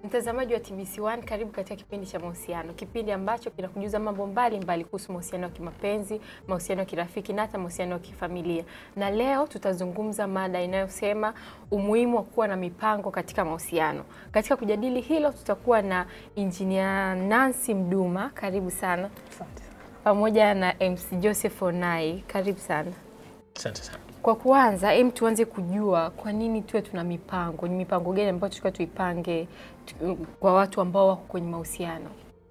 Mtazamaji wa TBC1, karibu katika kipindi cha mahusiano. Kipindi ambacho kinakujuza mambo mbalimbali kuhusu mahusiano ya kimapenzi, mahusiano ya kirafiki na hata mahusiano ya kifamilia. Na leo tutazungumza mada inayosema umuhimu wa kuwa na mipango katika mahusiano. Katika kujadili hilo tutakuwa na Engineer Nancy Mduma, karibu sana. Asante. Pamoja na Mc Joseph Onai, karibu sana. Asante sana. Kwa kuanza, tuanze kujua kwa nini tuwe tuna mipango. Ni mipango gani ambayo tulikuwa tuipange kwa watu ambao wako kwenye mahusiano?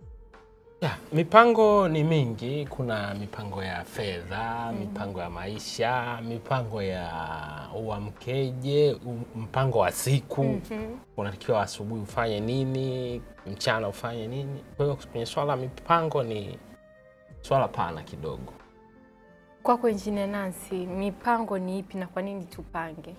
Mipango ni mingi. Kuna mipango ya fedha, mipango ya maisha, mipango ya uamkeje, mpango wa siku. Unatakiwa asubuhi ufanye nini, mchana ufanye nini. Kwa hiyo kwenye swala mipango ni swala pana kidogo. Kwako Engineer Nancy, mipango ni ipi na kwa nini tupange?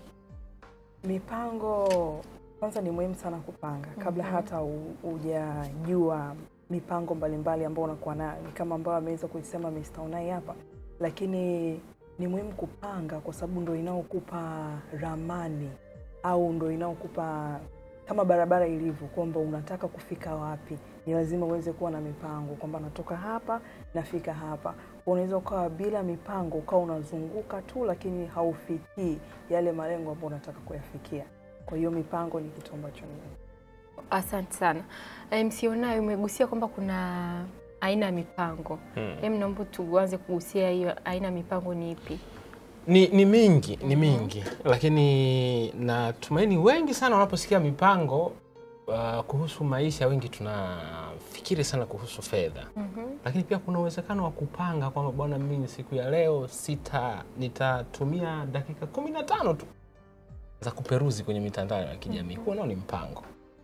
Mipango kwanza ni muhimu sana kupanga kabla hata hujajua mipango mbalimbali ambayo unakuwa nayo, kama ambao ameweza kuisema Mr. Onai hapa. Lakini ni muhimu kupanga kwa sababu ndio inaokupa ramani au ndio inaokupa kama barabara ilivyo kwamba unataka kufika wapi. Ni lazima uweze kuwa na mipango kwamba natoka hapa nafika hapa. Unaweza ukawa bila mipango ukawa unazunguka tu lakini haufikii yale malengo ambayo unataka kuyafikia. Kwa hiyo mipango ni kitu ambacho ni. Asante sana. Mc Onai, umegusia kwamba kuna aina ya mipango. Naomba tuanze kugusia hiyo aina ya mipango ni ipi? Ni mingi, lakini natumaini wengi sana wanaposikia mipango kuhusu maisha, wengi tunafikiri sana kuhusu fedha. Lakini pia kuna uwezekano wa kupanga kwamba bwana, mimi siku ya leo nitatumia dakika 15 tu za kuperuzi kwenye mitandao ya kijamii. Huo nao ni mpango.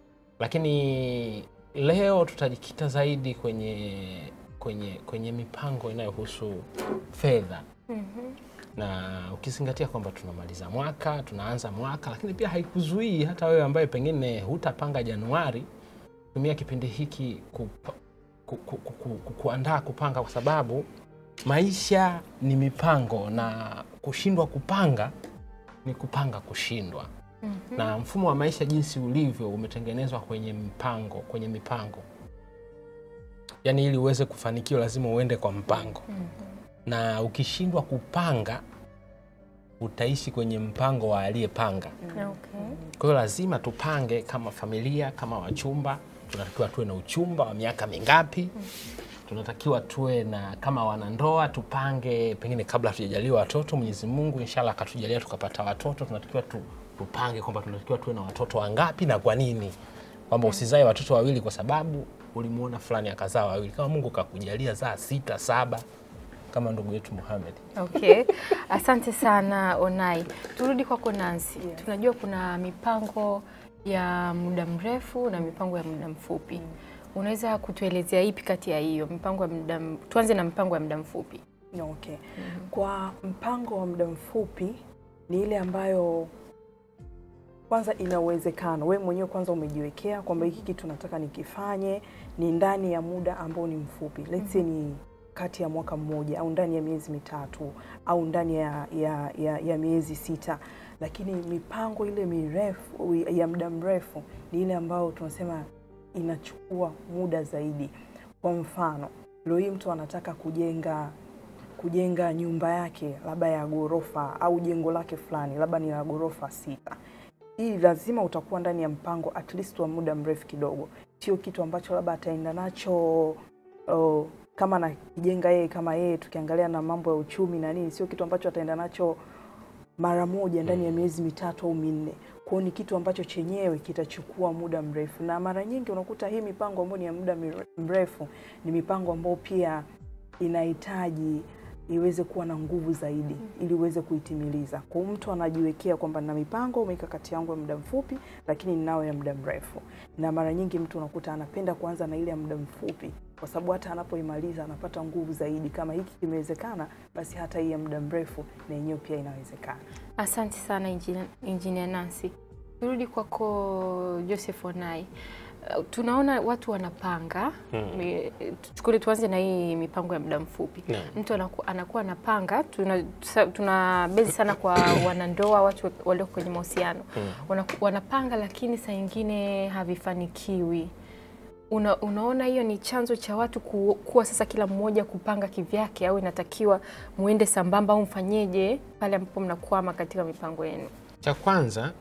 Lakini leo tutajikita zaidi kwenye mipango inayohusu fedha. Na ukizingatia kwamba tunamaliza mwaka, tunaanza mwaka, lakini pia haikuzuii hata wewe ambaye pengine hutapanga Januari, tumia kipindi hiki kuandaa kupanga, kwa sababu maisha ni mipango na kushindwa kupanga ni kupanga kushindwa. Na mfumo wa maisha jinsi ulivyo umetengenezwa kwenye mipango. Yaani ili uweze kufanikiwa lazima uende kwa mpango. Na ukishindwa kupanga utaishi kwenye mpango wa aliyepanga. Kwa hiyo lazima tupange kama familia, kama wachumba, tunatakiwa tuwe na uchumba wa miaka mingapi. Tunatakiwa tuwe na kama wanandoa tupange pengine kabla hatujajaliwa watoto, Mwenyezi Mungu inshallah akatujalia tukapata watoto, tunatakiwa tupange kwamba tunatakiwa tuwe na watoto wangapi na kwa nini. Kwamba usizae watoto wawili kwa sababu ulimuona fulani akazaa wawili. Kama Mungu kakujalia zaa 6, 7 kama ndugu yetu Muhammad. Asante sana Onai. Turudi kwako Nancy. Tunajua kuna mipango ya muda mrefu na mipango ya muda mfupi. Unaweza kutuelezea ipi kati ya hiyo? Tuanze na mpango ya muda mfupi. Kwa mpango wa muda mfupi ni ile ambayo kwanza ina uwezekano. Wewe mwenyewe kwanza umejiwekea kwamba hiki kitu nataka nikifanye ni ndani ya muda ambao ni mfupi. Let's say ni kati ya mwaka mmoja au ndani ya miezi 3 au ndani ya miezi 6. Lakini mipango ile mirefu ya muda mrefu ni ile ambayo tunasema inachukua muda zaidi. Kwa mfano, leo hii mtu anataka kujenga nyumba yake labda ya ghorofa au jengo lake fulani labda ni la ghorofa 6. Hii lazima utakuwa ndani ya mpango at least wa muda mrefu kidogo. Sio kitu ambacho labda ataenda nacho kama na kijenga yeye kama yeye, tukiangalia na mambo ya uchumi na nini, sio kitu ambacho ataenda nacho mara moja ndani ya miezi 3 au 4. Kwa hiyo ni kitu ambacho chenyewe kitachukua muda mrefu. Na mara nyingi unakuta hii mipango ambayo ni ya muda mrefu ni mipango ambayo pia inahitaji iweze kuwa na nguvu zaidi ili uweze kuitimiliza. Kwa mtu anajiwekea kwamba na mipango mikakati yangu ya muda mfupi lakini ninao ya muda mrefu. Na mara nyingi mtu unakuta anapenda kuanza na ile ya muda mfupi kwa sababu hata anapoimaliza anapata nguvu zaidi. Kama hiki kimewezekana basi hata hii ya muda mrefu na yenyewe pia inawezekana. Asante sana Engineer Nancy. Turudi kwako Joseph Onai. tunaona watu wanapanga. Tukule tuanze na hii mipango ya muda mfupi. Mtu anakuwa anapanga, tuna bezi sana kwa wanandoa, watu walio kwenye mahusiano. Wanapanga lakini saa nyingine havifanikiwi. Unaona hiyo ni chanzo cha watu kuwa sasa kila mmoja kupanga kivyake, au inatakiwa muende sambamba, au mfanyeje pale ambapo mnakwama katika mipango yenu? Cha kwanza,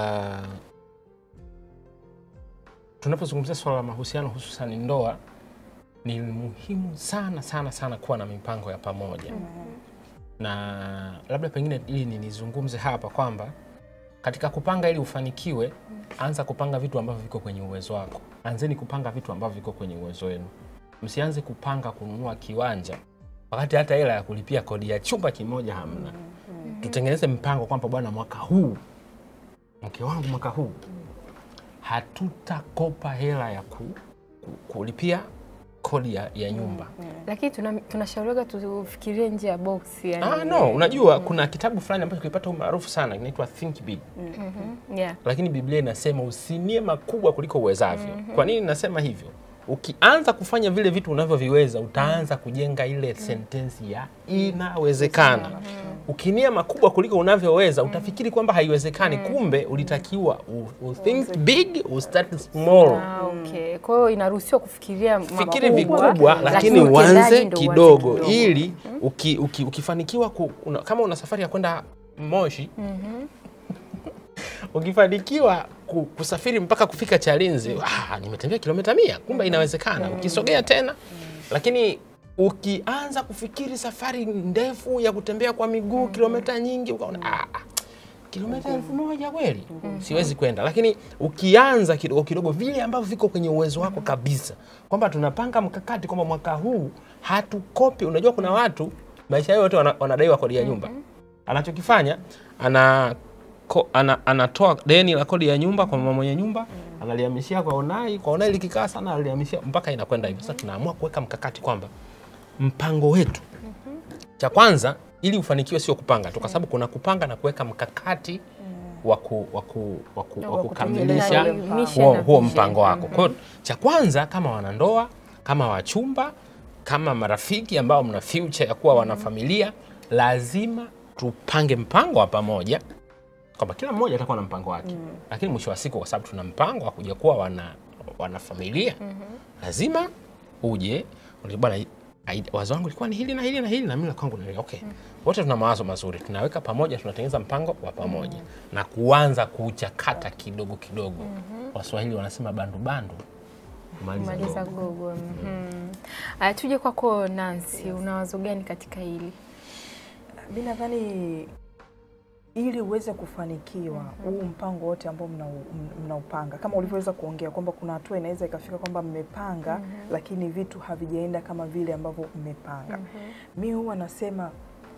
tunapozungumzia swala la mahusiano hususan ndoa, ni muhimu sana kuwa na mipango ya pamoja. Na labda pengine ili nizungumze hapa kwamba katika kupanga ili ufanikiwe, anza kupanga vitu ambavyo viko kwenye uwezo wako. Anzeni kupanga vitu ambavyo viko kwenye uwezo wenu. Msianze kupanga kununua kiwanja wakati hata hela ya kulipia kodi ya chumba kimoja hamna. Tutengeneze mpango kwamba bwana, mwaka huu, mke wangu, mwaka huu hatutakopa hela ya kulipia kodi ya nyumba. Lakini tunashauriwa tufikirie nje ya box yani. No, unajua kuna kitabu fulani ambacho kilipata umaarufu sana kinaitwa Think Big. Lakini Biblia inasema usinie makubwa kuliko uwezavyo. Kwa nini nasema hivyo? Ukianza kufanya vile vitu unavyoviweza, utaanza kujenga ile sentensi ya inawezekana. Ukinia makubwa kuliko unavyoweza, utafikiri kwamba haiwezekani, kumbe ulitakiwa think big, start small. Okay. Kwa hiyo inaruhusiwa kufikiria fikiri vikubwa, lakini uanze kidogo ili ukifanikiwa kama una safari ya kwenda Moshi, ukifanikiwa kusafiri mpaka kufika Chalinze, nimetembea kilomita 100, kumbe inawezekana. Ukisogea tena, lakini ukianza kufikiri safari ndefu ya kutembea kwa miguu kilomita nyingi, ukaona kilomita 1000 kweli siwezi kwenda. Lakini ukianza kidogo kidogo vile ambavyo viko kwenye uwezo wako kabisa, kwamba tunapanga mkakati kwamba mwaka huu hatukopi. Unajua kuna watu maisha yao yote wanadaiwa kodi ya nyumba. Anachokifanya, anatoa deni la kodi ya nyumba kwa mama mwenye nyumba, analihamishia kwa Onai likikaa sana analihamishia mpaka inakwenda hivyo. Sasa tunaamua kuweka mkakati kwamba mpango wetu, cha kwanza ili ufanikiwe sio kupanga tu, kwa sababu kuna kupanga na kuweka mkakati wa kukamilisha huo mpango wako. Kwa hiyo cha kwanza, kama wanandoa, kama wachumba, kama marafiki ambao mna future ya kuwa wanafamilia, lazima tupange mpango wa pamoja kwamba kila mmoja atakuwa na mpango wake. Lakini mwisho wa siku, kwa sababu tuna mpango wa kuja kuwa wanafamilia, lazima uje bwana, wazo wangu lilikuwa ni hili na hili na hili, na mimi kwangu ni okay. Wote tuna mawazo mazuri, tunaweka pamoja, tunatengeneza mpango wa pamoja na kuanza kuchakata kidogo kidogo. Waswahili wanasema bandu bandu kumaliza gogo. Tuje kwako Nancy, una wazo gani katika hili? Mimi nadhani ili uweze kufanikiwa huu mpango wote ambao mnaupanga, kama ulivyoweza kuongea kwamba kuna hatua inaweza ikafika kwamba mmepanga lakini vitu havijaenda kama vile ambavyo mmepanga. Mimi huwa nasema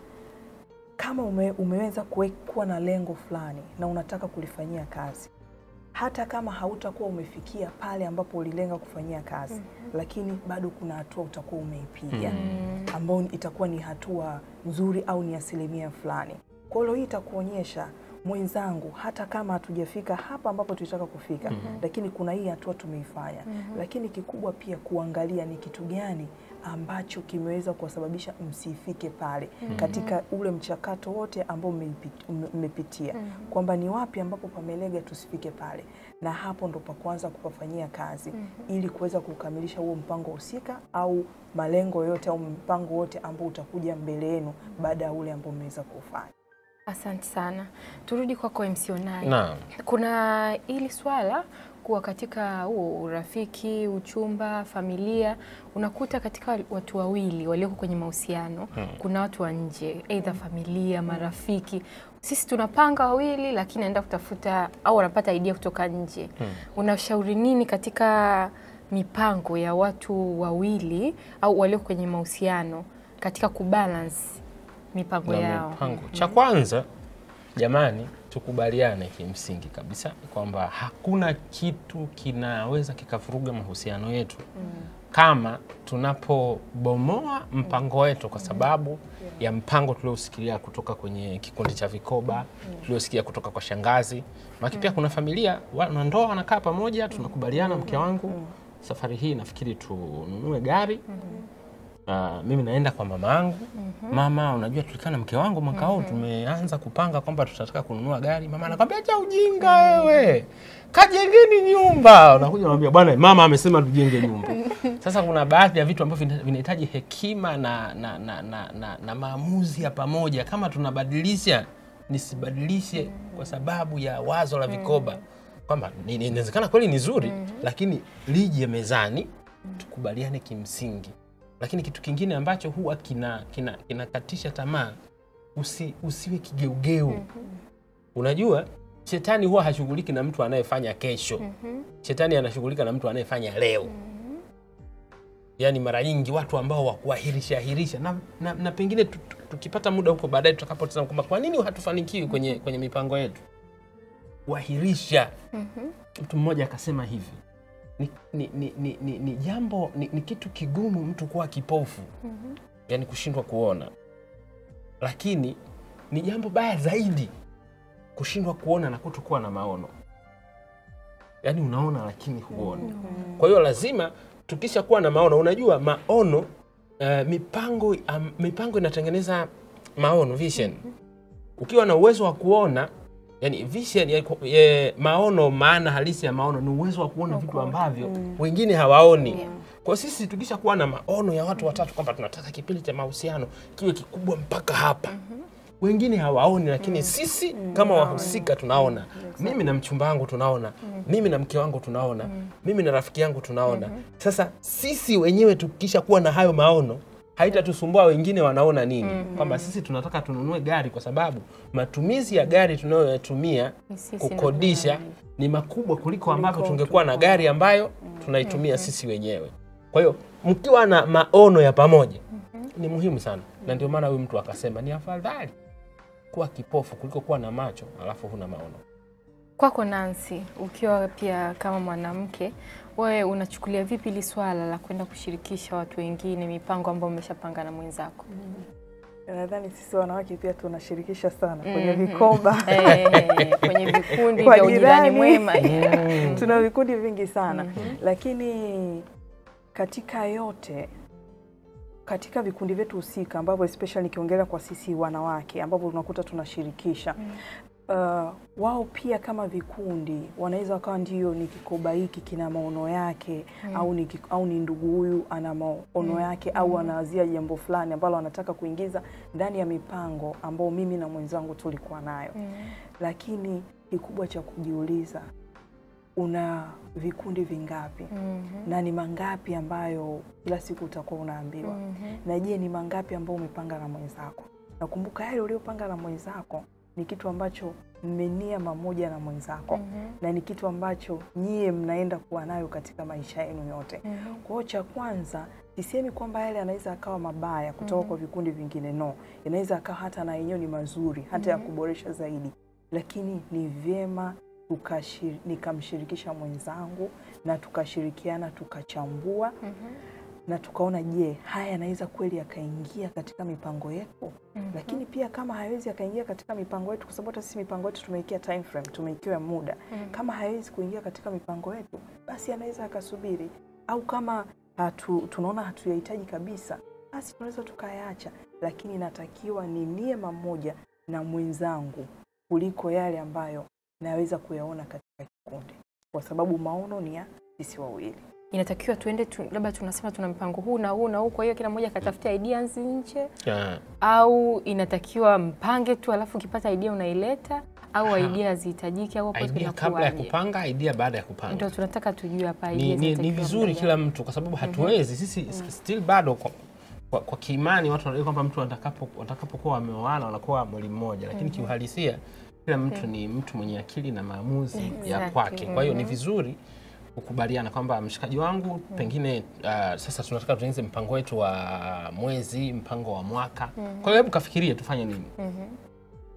kama umeweza kuwa na lengo fulani na unataka kulifanyia kazi, hata kama hautakuwa umefikia pale ambapo ulilenga kufanyia kazi, lakini bado kuna hatua utakuwa umeipiga ambayo itakuwa ni hatua nzuri au ni asilimia fulani. Kwa hiyo hii itakuonyesha, mwenzangu, hata kama hatujafika hapa ambapo tulitaka kufika, lakini kuna hii hatua tumeifanya. Lakini kikubwa pia kuangalia ni kitu gani ambacho kimeweza kuwasababisha msifike pale katika ule mchakato wote ambao mmepitia, kwamba ni wapi ambapo pamelega tusifike pale, na hapo ndo pa kwanza kupafanyia kazi ili kuweza kukamilisha huo mpango husika au malengo yote au mpango wote ambao utakuja mbele yenu baada ya ule ambao mmeweza kufanya. Asante sana. Turudi kwako Mc Onai. Naam. Kuna hili swala kuwa katika urafiki, uchumba, familia, unakuta katika watu wawili walioko kwenye mahusiano, kuna watu wa nje, aidha familia, marafiki. Sisi tunapanga wawili lakini anaenda kutafuta au wanapata idea kutoka nje. Unashauri nini katika mipango ya watu wawili au walioko kwenye mahusiano katika kubalance mipango yao? Cha kwanza, jamani, tukubaliane kimsingi kabisa kwamba hakuna kitu kinaweza kikavuruga mahusiano yetu kama tunapobomoa mpango wetu kwa sababu ya mpango tuliosikia kutoka kwenye kikundi cha vikoba, tuliosikia kutoka kwa shangazi. Maki pia kuna familia na ndoa wanakaa pamoja, tunakubaliana mke wangu safari hii nafikiri tununue gari. Mimi naenda kwa mama yangu. Mama, unajua tulikana mke wangu mwaka huu tumeanza kupanga kwamba tutataka kununua gari. Mama anakuambia acha ujinga wewe. Kajengeni nyumba. Unakuja unamwambia bwana mama amesema tujenge nyumba. Sasa kuna baadhi ya vitu ambavyo vinahitaji hekima na maamuzi ya pamoja. Kama tunabadilisha, nisibadilishe kwa sababu ya wazo la vikoba. Kwamba inawezekana kweli ni nzuri, lakini lije mezani tukubaliane kimsingi. Lakini kitu kingine ambacho huwa kinakatisha tamaa, usiwe kigeugeu. Unajua, shetani huwa hashughuliki na mtu anayefanya kesho. Shetani anashughulika na mtu anayefanya leo. Yaani mara nyingi watu ambao wakuahirisha na pengine tukipata muda huko baadaye tutakapotazama kwamba kwa nini hatufanikiwi kwenye mipango yetu. Kuahirisha. Mtu mmoja akasema hivi. Ni jambo ni kitu kigumu mtu kuwa kipofu. Yaani kushindwa kuona. Lakini ni jambo baya zaidi kushindwa kuona na kutokuwa na maono. Yaani unaona lakini huoni. Kwa hiyo lazima tukisha kuwa na maono, unajua maono mipango inatengeneza maono, vision. Ukiwa na uwezo wa kuona, yani vision maono, maana halisi ya maono ni uwezo wa kuona vitu ambavyo wengine hawaoni. Kwa sisi tukisha kuwa na maono ya watu watatu kwamba tunataka kipindi cha mahusiano kiwe kikubwa mpaka hapa. Wengine hawaoni lakini sisi kama wahusika tunaona. Mimi na mchumba wangu tunaona. Mimi na mke wangu tunaona. Mimi na rafiki yangu tunaona. Sasa sisi wenyewe tukisha kuwa na hayo maono, haitatusumbua wengine wanaona nini. Kwamba sisi tunataka tununue gari kwa sababu matumizi ya gari tunayotumia kukodisha ni makubwa kuliko ambapo tungekuwa na gari ambayo tunaitumia sisi wenyewe. Kwa hiyo mkiwa na maono ya pamoja ni muhimu sana. Na ndio maana huyu mtu akasema ni afadhali kuwa kipofu kuliko kuwa na macho alafu huna maono. Kwako Nancy, ukiwa pia kama mwanamke, wewe unachukulia vipi hili swala la kwenda kushirikisha watu wengine mipango ambayo umeshapanga na mwenzako? Nadhani sisi wanawake pia tunashirikisha sana kwenye vikoba. Kwenye vikundi vya ujirani mwema. Tuna vikundi vingi sana. Lakini katika yote, katika vikundi vyetu husika ambavyo especially nikiongelea kwa sisi wanawake ambavyo tunakuta tunashirikisha, wao pia kama vikundi wanaweza wakawa ndio ni kikoba hiki kina maono yake, au ni ndugu huyu ana maono yake, au anawazia jambo fulani ambalo anataka kuingiza ndani ya mipango ambao mimi na mwenzangu tulikuwa nayo. Lakini kikubwa cha kujiuliza, una vikundi vingapi? Na ni mangapi ambayo kila siku utakuwa unaambiwa? Na je, ni mangapi ambao umepanga na mwenzako? Na kumbuka yale uliopanga na mwenzako ni kitu ambacho mmenia mamoja na mwenzako. Na ni kitu ambacho nyie mnaenda kuwa nayo katika maisha yenu yote. Kwa hiyo cha kwanza, sisemi kwamba yale anaweza akawa mabaya kutoka kwa vikundi vingine, no. Inaweza akawa hata na yenyewe ni mazuri, hata ya kuboresha zaidi. Lakini ni vyema nikamshirikisha mwenzangu na tukashirikiana, tukachambua na tukaona je, haya anaweza kweli yakaingia katika mipango yetu. Lakini pia kama hayawezi yakaingia katika mipango yetu, kwa sababu hata sisi mipango yetu tumeikia time frame, tumeikiwa muda. Kama hayawezi kuingia katika mipango yetu, basi anaweza akasubiri. Au kama tunaona hatuyahitaji kabisa, basi tunaweza tukayaacha. Lakini natakiwa ni nie mamoja na mwenzangu kuliko yale ambayo naweza kuyaona katika kikundi, kwa sababu maono ni ya sisi wawili. Inatakiwa tuende labda tunasema tuna mpango huu na huu na huu, kwa hiyo kila mmoja akatafuta ideas nje. Au inatakiwa mpange tu alafu ukipata idea unaileta, au idea zihitajiki, au idea kabla ya kupanga, idea baada ya kupanga. Ndio tunataka tujue hapa idea ni vizuri kila mtu, kwa sababu hatuwezi sisi still bado kwa kiimani watu wanadai kwamba mtu watakapokuwa wameoana wanakuwa mwili mmoja, lakini kiuhalisia kila mtu ni mtu mwenye akili na maamuzi ya kwake. Kwa hiyo ni vizuri kukubaliana kwamba mshikaji wangu pengine sasa tunataka tuanze mpango wetu wa mwezi, mpango wa mwaka. Kwa hiyo hebu kafikirie tufanye nini.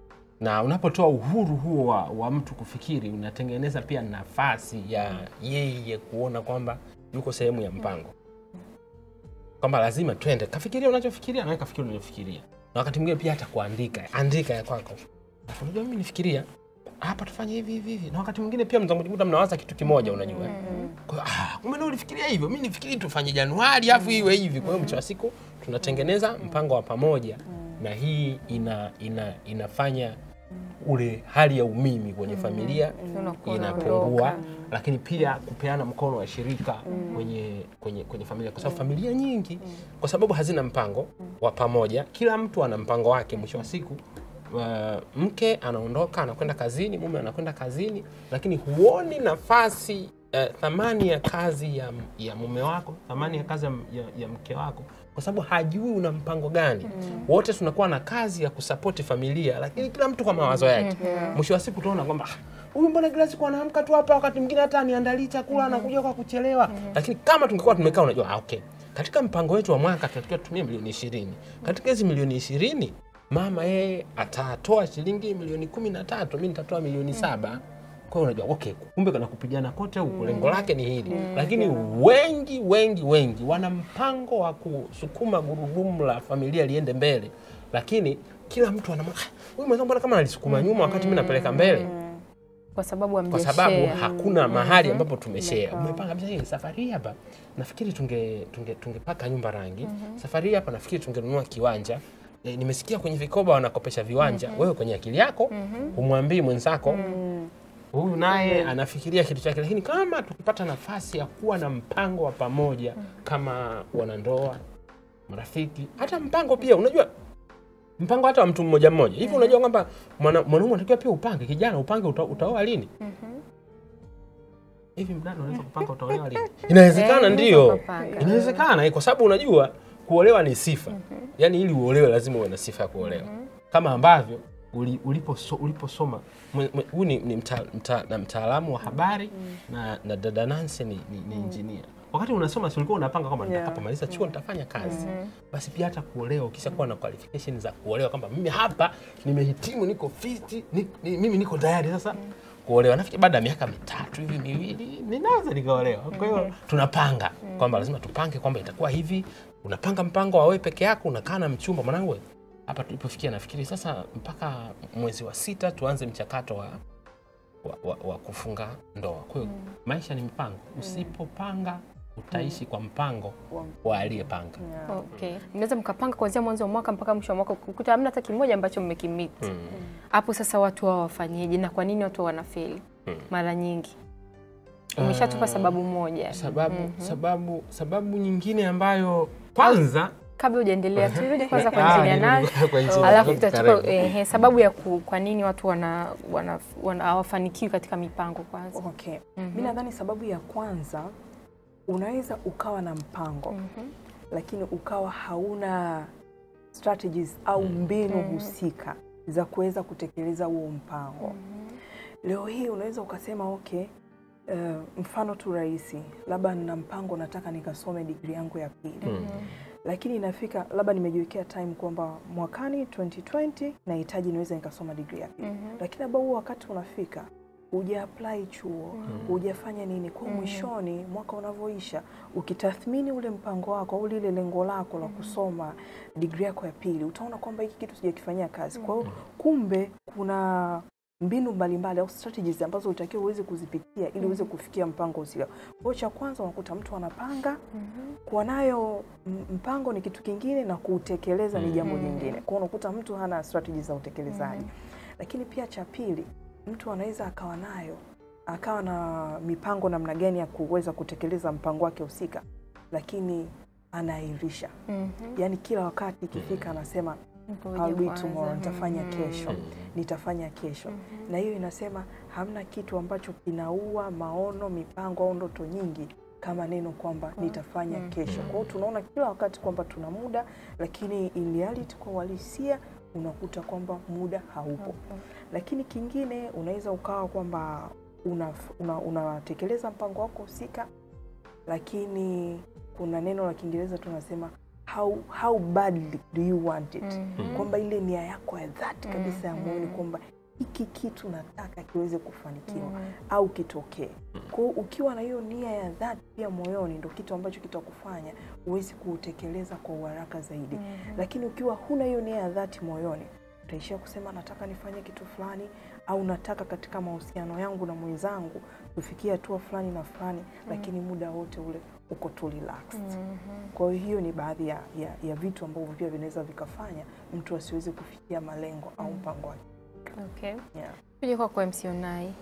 Na unapotoa uhuru huo wa mtu kufikiri, unatengeneza pia nafasi ya yeye kuona kwamba yuko sehemu ya mpango. Kwamba lazima twende, kafikiria unachofikiria na kafikiria unachofikiria. Na wakati mwingine pia hata kuandika, andika ya kwako. Unajua mimi nifikiria hapa tufanye hivi. Na wakati mwingine pia mzangujikuta mnawaza kitu kimoja, unajua. Kwa hiyo kumbe leo ulifikiria hivyo, mimi nifikiri tufanye Januari afu iwe hivi. Kwa hiyo mwisho wa siku tunatengeneza mpango wa pamoja, na hii inafanya ule hali ya umimi kwenye familia inapungua, lakini pia kupeana mkono wa shirika kwenye familia, kwa sababu familia nyingi kwa sababu hazina mpango wa pamoja, kila mtu ana mpango wake. Mwisho wa siku mke anaondoka anakwenda kazini, mume anakwenda kazini, lakini huoni nafasi thamani ya kazi ya mume wako, thamani ya kazi ya mke wako, kwa sababu hajui una mpango gani. Wote tunakuwa na kazi ya kusapoti familia, lakini kila mtu kwa mawazo yake. Mwisho wa siku tunaona kwamba huyu mbona kila siku anaamka tu hapa, wakati mwingine hata aniandalie chakula anakuja kwa kuchelewa. Lakini kama tungekuwa tumekaa, unajua okay, katika mpango wetu wa mwaka tunatakiwa tutumie milioni 20. Katika hizo milioni 20 mama yeye atatoa shilingi milioni 13, mimi nitatoa milioni 7. Kwa hiyo unajua okay, kumbe kana kupigana kote huko lengo lake ni hili. Lakini wengi wana mpango wa kusukuma gurudumu la familia liende mbele, lakini kila mtu ana huyu mwenzangu mbona kama alisukuma nyuma wakati mimi napeleka mbele. Kwa sababu hakuna mahali ambapo tumeshare. Umepanga kabisa hii safari hapa nafikiri tungepaka nyumba rangi. Safari hapa nafikiri tungenunua kiwanja. Nimesikia kwenye vikoba wanakopesha viwanja. Wewe kwenye akili yako humwambii mwenzako. Huyu naye anafikiria kitu chake. Lakini kama tukipata nafasi ya kuwa na mpango wa pamoja kama wanandoa, marafiki, hata mpango pia, unajua mpango hata wa mtu mmoja mmoja. Hivi unajua kwamba mwanaume anatakiwa pia upange, kijana upange utaoa lini? Hivi mdada unaweza kupanga utaolewa lini? Inawezekana, ndio. Inawezekana kwa sababu unajua kuolewa ni sifa. Yaani ili uolewe lazima uwe na sifa ya kuolewa. Kama ambavyo uliposoma, huyu ni mtaalamu wa habari na dada Nancy ni engineer. Wakati unasoma si ulikuwa unapanga kama nitakapomaliza chuo nitafanya kazi. Basi pia hata kuolewa ukishakuwa na qualifications za kuolewa kwamba mimi hapa nimehitimu, niko fit, mimi niko tayari sasa kuolewa. Nafikiri baada ya miaka 3 hivi miwili ninaweza nikaolewa. Kwa hiyo tunapanga kwamba lazima tupange kwamba itakuwa hivi. Unapanga mpango wa wewe peke yako, unakaa na mchumba. Mwanangu hapa tulipofikia nafikiri sasa mpaka mwezi wa 6 tuanze mchakato wa kufunga ndoa. Kwa hiyo maisha ni mpango. Usipopanga utaishi kwa mpango wa aliyepanga. Okay. Mnaweza mkapanga kuanzia mwanzo wa mwaka mpaka mwisho wa mwaka kukuta hamna hata kimoja ambacho mmekimit. Hapo sasa watu wao wafanyeje na kwa nini watu wanafeli? Mara nyingi. Umeshatupa sababu moja. Sababu nyingine ambayo kwanza kabla hujaendelea turudi kwanza kwa engineer nani, alafu tutachukua sababu ya kwa nini watu hawafanikiwi katika mipango kwanza. Okay. Mimi nadhani sababu ya kwanza, unaweza ukawa na mpango lakini ukawa hauna strategies au mbinu husika za kuweza kutekeleza huo mpango. Leo hii unaweza ukasema okay, mfano tu rahisi, labda nina mpango nataka nikasome degree yangu ya pili. Lakini inafika labda nimejiwekea time kwamba mwakani 2020 nahitaji niweze nikasoma degree ya pili. Lakini labda huo wakati unafika huja apply chuo, hujafanya nini, kwa mwishoni mwaka unavoisha ukitathmini ule mpango wako au lile lengo lako la kusoma degree yako ya pili, utaona kwamba hiki kitu sijakifanyia kazi. Kwa hiyo kumbe kuna mbinu mbalimbali au strategies ambazo utakiwa uweze kuzipitia ili uweze kufikia mpango husika. Kwa cha kwanza unakuta mtu anapanga, kuwa nayo mpango ni kitu kingine na kuutekeleza ni jambo jingine. Kwa unakuta mtu hana strategies za utekelezaji. Lakini pia cha pili, mtu anaweza akawa na mipango namna gani ya kuweza kutekeleza mpango wake husika, lakini anairisha. Yaani kila wakati ikifika anasema I'll do it tomorrow, nitafanya kesho. Na hiyo inasema hamna kitu ambacho kinaua maono, mipango au ndoto nyingi kama neno kwamba nitafanya kesho. Kwa hiyo tunaona kila wakati kwamba tuna muda, lakini in reality kwa uhalisia unakuta kwamba muda haupo. Lakini kingine unaweza ukawa kwamba unatekeleza mpango wako husika, lakini kuna neno la Kiingereza tunasema how badly do you want it, kwamba ile nia yako ya dhati kabisa ya moyoni kwamba hiki kitu nataka kiweze kufanikiwa au kitokee. Kwa ukiwa na hiyo nia ya dhati pia moyoni, ndio kitu ambacho kitakufanya uweze kutekeleza kwa haraka zaidi. Lakini ukiwa huna hiyo nia ya dhati moyoni, utaishia kusema nataka nifanye kitu fulani, au nataka katika mahusiano yangu na mwenzangu tufikie hatua fulani na fulani, lakini muda wote ule uko tu relaxed. Kwa hiyo ni baadhi ya vitu ambavyo pia vinaweza vikafanya mtu asiweze kufikia malengo au mpango wake. Okay. Tuje kwa Mc Onai.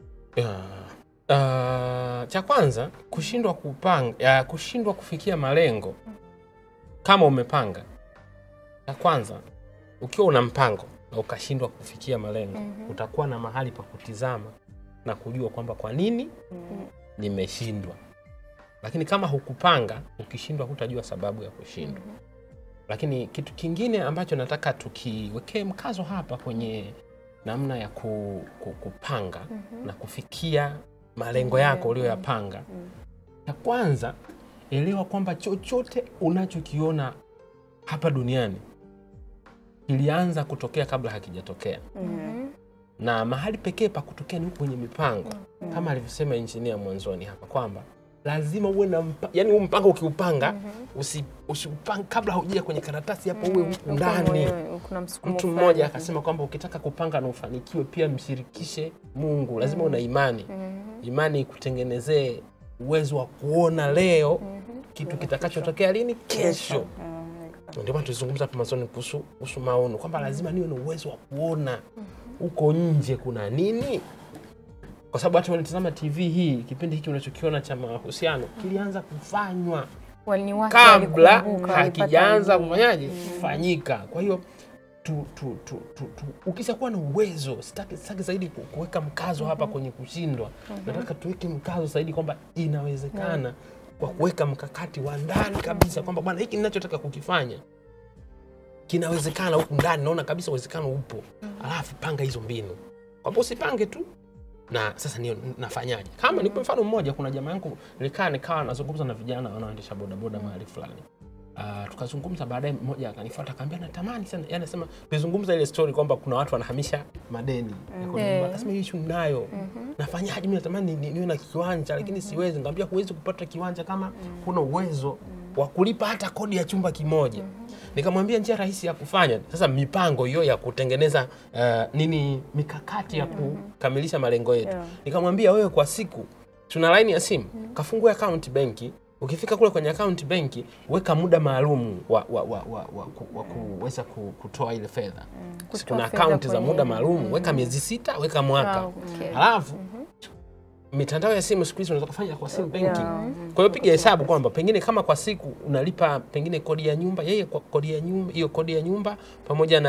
Cha kwanza, kushindwa kufikia malengo kama umepanga. Cha kwanza, ukiwa una mpango na ukashindwa kufikia malengo, utakuwa na mahali pa kutizama na kujua kwamba kwa nini nimeshindwa. Lakini kama hukupanga, ukishindwa hutajua sababu ya kushindwa. Lakini kitu kingine ambacho nataka tukiwekee mkazo hapa kwenye namna ya kupanga na kufikia malengo yako uliyoyapanga. Ya kwanza, elewa kwamba chochote unachokiona hapa duniani kilianza kutokea kabla hakijatokea. Na mahali pekee pa kutokea ni kwenye mipango. Kama alivyosema engineer mwanzoni hapa kwamba lazima uwe na yani huu mpango ukiupanga, usipanga kabla haujaja kwenye karatasi hapo, uwe ndani. Mtu mmoja akasema kwamba ukitaka kupanga na ufanikiwe pia mshirikishe Mungu. Lazima una imani. Imani ikutengenezee uwezo wa kuona leo kitu kitakachotokea lini, kesho. Ndio maana tulizungumza hapa mwanzoni kuhusu maono kwamba lazima niwe na uwezo wa kuona uko nje kuna nini. Kwa sababu hata wanatazama TV hii, kipindi hiki unachokiona cha mahusiano kilianza kufanywa kabla hakijaanza kufanyaje kufanyika. Kwa hiyo ukishakuwa na uwezo, sitaki zaidi kuweka mkazo hapa kwenye kushindwa. Nataka tuweke mkazo zaidi kwamba inawezekana kwa kuweka mkakati wa ndani kabisa kwamba bwana, hiki ninachotaka kukifanya kinawezekana huku ndani, naona kabisa uwezekano upo. Alafu panga hizo mbinu. Kwa sababu usipange tu na sasa nafanyaje. Kama nipo mfano mmoja, kuna jamaa yangu nikawa nazungumza na vijana wanaoendesha bodaboda mahali fulani. Tukazungumza, baadaye mmoja akanifuata akaniambia natamani sana, yani anasema tuzungumza ile story kwamba kuna watu wanahamisha madeni. Akasema hii issue ninayo. Nafanyaje? Mimi natamani niwe na kiwanja lakini siwezi. Nikamwambia huwezi kupata kiwanja kama kuna uwezo wa kulipa hata kodi ya chumba kimoja. Nikamwambia njia rahisi ya kufanya sasa mipango hiyo ya kutengeneza mikakati ya kukamilisha malengo yetu. Nikamwambia wewe kwa siku tuna line ya simu, kafungue account benki. Ukifika kule kwenye account benki, weka muda maalum wa kuweza kutoa ile fedha. Kuna account za muda maalum, weka miezi 6, weka mwaka. Halafu mitandao ya simu siku hizi unaweza kufanya kwa simu benki. Kwa hiyo piga hesabu kwamba pengine kama kwa siku unalipa pengine kodi ya nyumba, yeye kwa kodi ya nyumba, hiyo kodi ya nyumba pamoja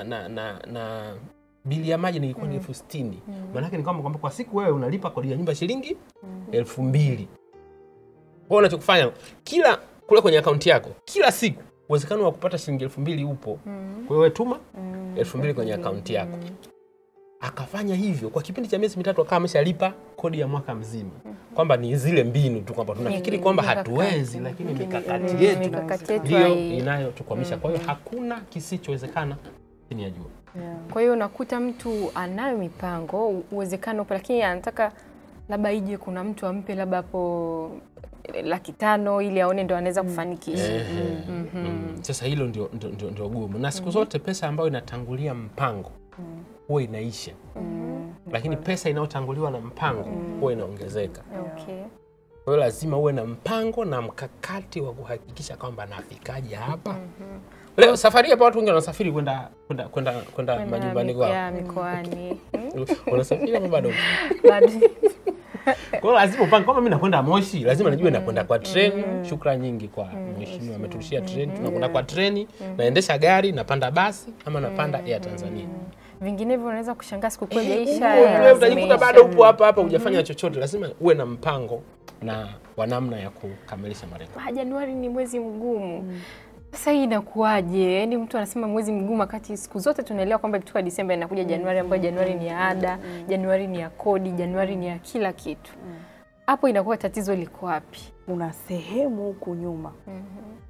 na bili ya maji ni 60,000. Maana yake ni kwamba kwa siku wewe unalipa kodi ya nyumba shilingi 2,000. Kwa unachokufanya kila kule kwenye akaunti yako kila siku uwezekano wa kupata shilingi 2,000 upo. Kwa hiyo wewe tuma 2,000 kwenye akaunti yako. Akafanya hivyo kwa kipindi cha miezi 3, akawa ameshalipa kodi ya mwaka mzima. Kwamba ni zile mbinu tu kwamba tunafikiri kwamba hatuwezi, lakini mikakati yetu ndio inayotukwamisha. Kwa hiyo hakuna kisichowezekana chini ya jua. Kwa hiyo unakuta mtu anayo mipango, uwezekano upo, lakini anataka labda ije kuna mtu ampe labda hapo 500,000 ili aone ndo anaweza kufanikisha. Sasa hilo ndio gumu. Na siku zote pesa ambayo inatangulia mpango huwa inaisha. Lakini pesa inayotanguliwa na mpango huwa inaongezeka. Kwa hiyo lazima uwe na mpango na mkakati wa kuhakikisha kwamba nafikaje hapa. Leo safari hapa watu wengi wanasafiri kwenda majumbani kwao. Mikoani. Wanasafiri kama bado. Kwa hiyo lazima upange. Kama mimi nakwenda Moshi, lazima najue nakwenda kwa treni. Shukrani nyingi kwa mheshimiwa ameturushia treni. Tunakwenda kwa treni, naendesha gari, napanda basi ama napanda Air Tanzania. Vinginevyo unaweza kushangaa siku kwa jaisha. Wewe utajikuta bado upo hapa hujafanya chochote. Lazima uwe na mpango na wa namna ya kukamilisha malengo. Januari ni mwezi mgumu. Sasa hii inakuaje? Yaani mtu anasema mwezi mgumu wakati siku zote tunaelewa kwamba kutoka Disemba inakuja Januari, ambayo Januari ni ya ada, Januari ni ya kodi, Januari ni ya kila kitu. Hapo inakuwa tatizo liko wapi? Una sehemu huku nyuma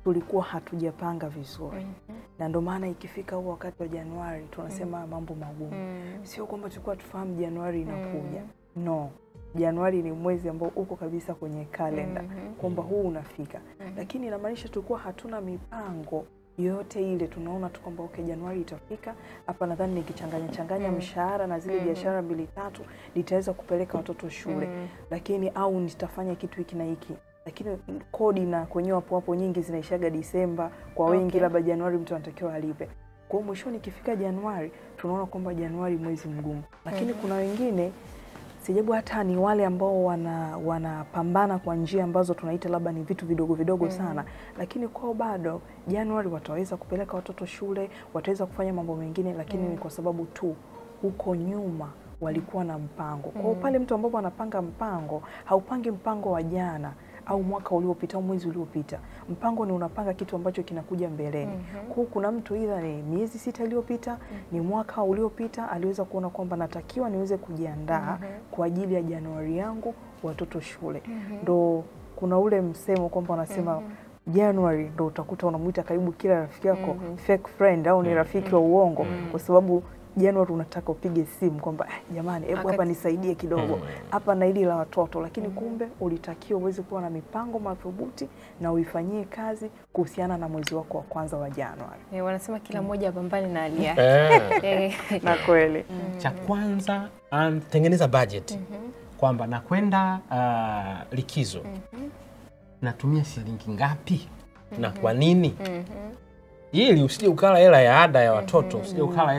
tulikuwa hatujapanga vizuri. Na ndio maana ikifika huo wakati wa Januari tunasema mambo magumu. Sio kwamba tulikuwa tufahamu Januari inakuja. No. Januari ni mwezi ambao uko kabisa kwenye kalenda kwamba huu unafika. Lakini inamaanisha tulikuwa hatuna mipango yote ile. Tunaona tu kwamba okay, Januari itafika. Hapa nadhani nikichanganya mshahara na zile biashara 2-3 nitaweza kupeleka watoto shule. Lakini au nitafanya kitu hiki na hiki. Lakini kodi na kwenyewe hapo nyingi zinaishaga Disemba, kwa wengi labda Januari mtu anatakiwa alipe. Kwa mwishoni ikifika Januari tunaona kwamba Januari mwezi mgumu. Lakini kuna wengine sijabu hata ni wale ambao wanapambana kwa njia ambazo tunaita labda ni vitu vidogo sana, lakini kwao bado Januari wataweza kupeleka watoto shule, wataweza kufanya mambo mengine, lakini ni kwa sababu tu huko nyuma walikuwa na mpango. Kwa pale mtu ambapo anapanga mpango, haupangi mpango wa jana au mwaka uliopita au mwezi uliopita. Mpango ni unapanga kitu ambacho kinakuja mbeleni. Kwa kuna mtu either ni miezi 6 iliyopita, ni mwaka uliopita aliweza kuona kwamba natakiwa niweze kujiandaa kwa ajili ya Januari yangu watoto shule. Ndo kuna ule msemo kwamba wanasema January ndo utakuta unamuita karibu kila rafiki yako fake friend au ni rafiki wa uongo, kwa sababu Januari unataka upige simu kwamba jamani hebu hapa nisaidie kidogo hapa na hili la watoto, lakini kumbe ulitakiwa uweze kuwa na mipango madhubuti na uifanyie kazi kuhusiana na mwezi wako wa kwanza wa Januari. Wanasema kila mmoja apambane na hali yake. Na kweli. Cha kwanza tengeneza budget. Kwamba nakwenda likizo. Natumia shilingi ngapi? Na kwa nini? Ili usije ukala hela ya ada ya watoto, usije ukala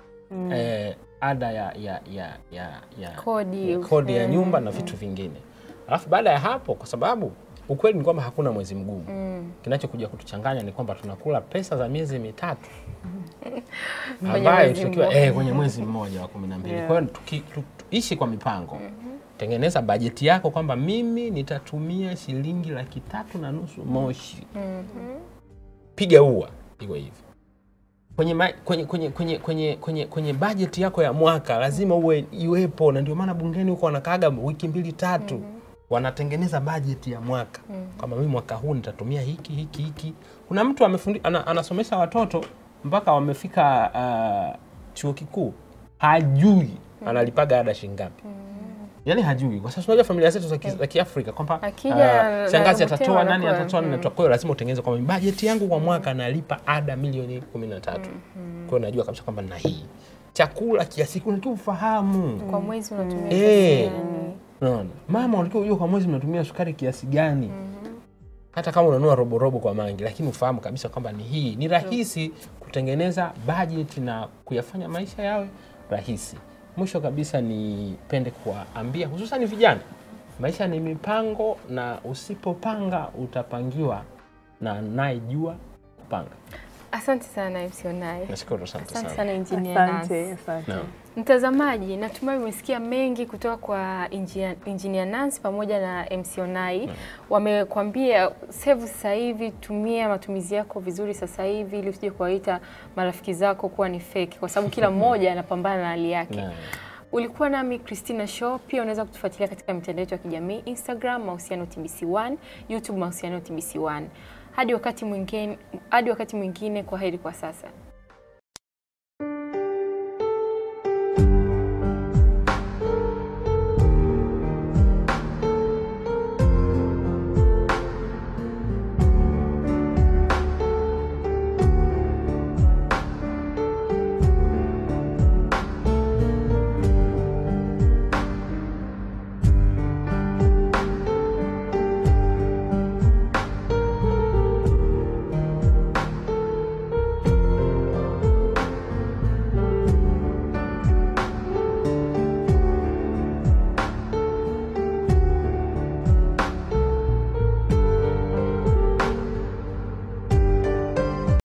ada ya kodi ya nyumba na vitu vingine. Alafu baada ya hapo, kwa sababu ukweli ni kwamba hakuna mwezi mgumu. Kinachokuja kutuchanganya ni kwamba tunakula pesa za miezi 3 ambayo tutakiwa kwenye mwezi mmoja wa 12. Kwa hiyo tuishi kwa mipango. Tengeneza bajeti yako kwamba mimi nitatumia shilingi 350,000 Moshi. Piga ua iko hivi. Kwenye budget yako ya mwaka lazima iwepo, na ndio maana bungeni huko wanakaaga wiki 2-3 wanatengeneza budget ya mwaka. Kama mimi mwaka huu nitatumia hiki. Kuna mtu anasomesha watoto mpaka wamefika chuo kikuu, hajui analipaga ada shilingi ngapi. Yaani hajui. Kwa sababu unajua familia zetu za Kiafrika kwamba shangazi atatoa, nani atatoa, nani atatoa. Kwa hiyo lazima utengeneze kwa budget yangu kwa mwaka nalipa ada milioni 13. Kwa hiyo najua kabisa kwamba na hii chakula kiasi unatakiwa ufahamu. Kwa mwezi unatumia kiasi gani? Unaona? Mama unatakiwa ujue kwa mwezi unatumia sukari kiasi gani. Hata kama unanunua robo kwa mangi, lakini ufahamu kabisa kwamba ni hii. Ni rahisi kutengeneza budget na kuyafanya maisha yawe rahisi. Mwisho kabisa nipende kuwaambia hususan vijana, maisha ni mipango, na usipopanga utapangiwa na anayejua kupanga. Asante sana Mc Onai. Nashukuru sana. Asante sana Engineer Nancy. Asante. Mtazamaji, natumai umesikia mengi kutoka kwa Engineer Nancy pamoja na Mc Onai. Wamekwambia save sasa hivi, tumia matumizi yako vizuri sasa hivi ili usije kuwaita marafiki zako kuwa ni fake, kwa sababu kila mmoja anapambana na hali yake. Ulikuwa nami Christina Show. Pia unaweza kutufuatilia katika mitandao yetu ya kijamii, Instagram Mahusianotbc1, YouTube Mahusianotbc1. Hadi wakati mwingine, kwa heri kwa sasa.